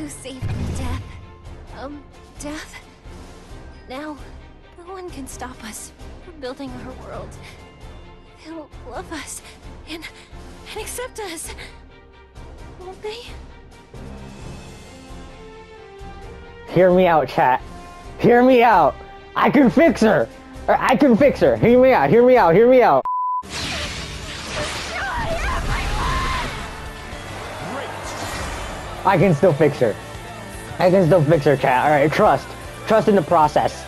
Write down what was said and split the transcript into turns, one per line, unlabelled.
You saved me, Death. Death? Now, no one can stop us from building our world. They'll love us and accept us. Won't they?
Hear me out, chat. Hear me out. I can fix her. I can fix her. Hear me out. Hear me out. Hear me out. I can still fix her. I can still fix her, chat. Alright, trust. Trust in the process.